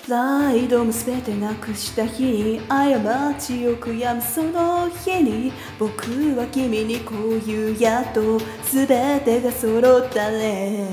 プライドも全てなくした日に過ちを悔やむその日に僕は君にこう言うやっと全てが揃ったね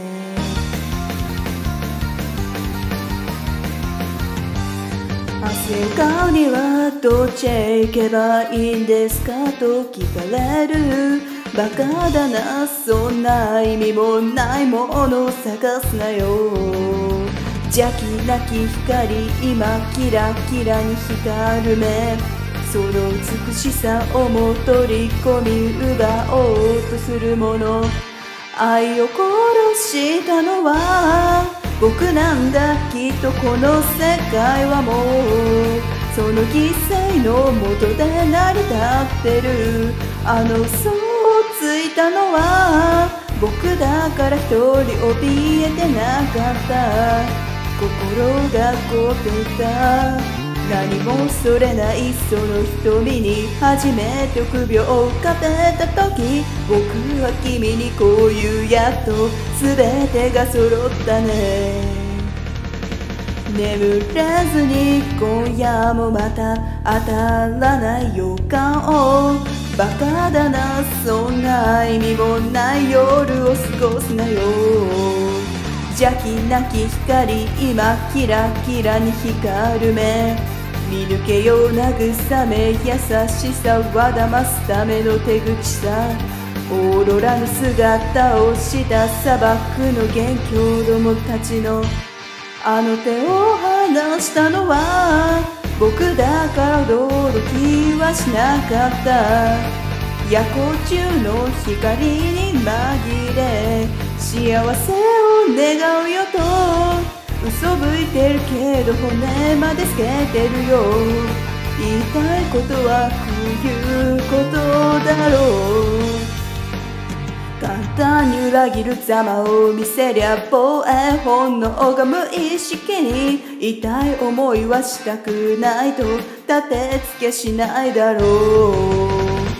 汗を顔にはどっちへ行けばいいんですかと聞かれるバカだなそんな意味もないものを探すなよ邪気なき光今キラキラに光る目その美しさをも取り込み奪おうとするもの愛を殺したのは僕なんだきっとこの世界はもうその犠牲のもとで成り立ってるあの嘘をついたのは僕だから一人怯えてなかった心が凍ってた何もそれないその瞳に初めて首を浮かべた時僕は君にこう言うやっと全てが揃ったね眠れずに今夜もまた当たらない予感をバカだなそんな意味もない夜を過ごすなよ邪気なき光今キラキラに光る目見抜けよ慰め優しさは騙すための手口さオーロラの姿をした砂漠の元凶どもたちのあの手を離したのは僕だから驚きはしなかった夜光中の光に紛れ幸せを願うよと嘘吹いてるけど骨まで透けてるよ言いたいことはこういうことだろう簡単に裏切る様を見せりゃ防衛本能が無意識に痛い思いはしたくないと立てつけしないだろう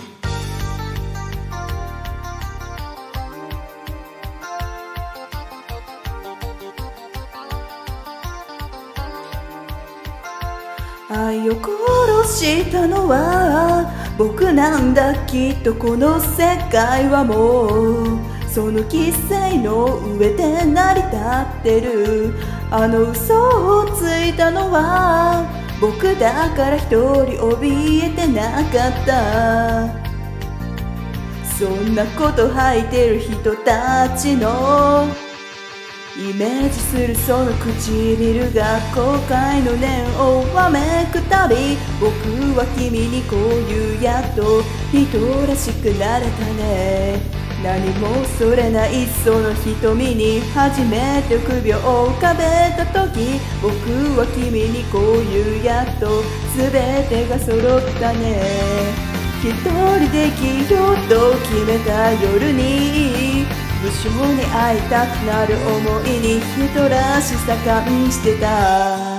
愛を殺したのは僕なんだきっとこの世界はもうその犠牲の上で成り立ってるあの嘘をついたのは僕だから一人怯えてなかったそんなこと吐いてる人たちのイメージするその唇が後悔の念をわめくたび僕は君にこう言うやっと人らしくなれたね何もそれないその瞳に初めて首を浮かべた時僕は君にこう言うやっと全てが揃ったね一人で生きようと決めた夜に無性に会いたくなる思いに人らしさ感じてた